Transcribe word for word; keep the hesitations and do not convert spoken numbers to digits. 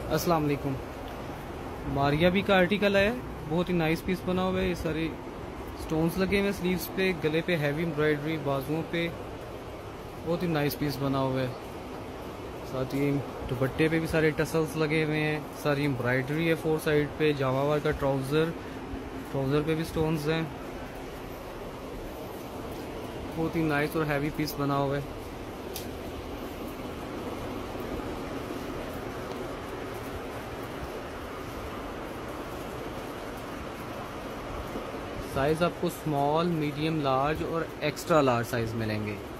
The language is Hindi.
अस्सलाम वालेकुम। मारिया भी का आर्टिकल है, बहुत ही नाइस पीस बना हुआ है। ये सारे स्टोन्स लगे हुए हैं स्लीव्स पे, गले पे हैवी एम्ब्रॉयडरी, बाजुओं पे बहुत ही नाइस पीस बना हुआ है। साथ ही दुपट्टे पे भी सारे टसल्स लगे हुए हैं, सारी एम्ब्रॉयडरी है फोर साइड पे। जामावार का ट्राउज़र, ट्राउज़र पे भी स्टोन्स हैं। बहुत ही नाइस और हैवी पीस बना हुआ है। साइज़ आपको स्मॉल, मीडियम, लार्ज और एक्स्ट्रा लार्ज साइज़ मिलेंगे।